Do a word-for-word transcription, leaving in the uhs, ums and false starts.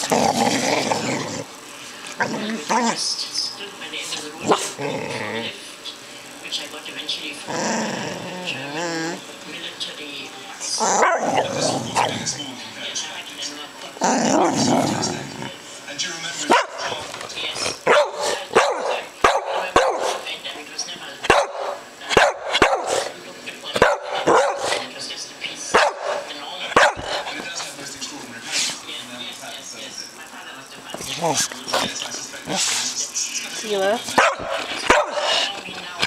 stood by the end of the road left, which I got eventually from German military. Yes, And do you remember it? yes. I remember it was never looked upon. It was just a piece and all. And it does have most extraordinary paintings. Yes, yes, yes, yes. My father must have found it. Yes, I suspect. Tela. Now we now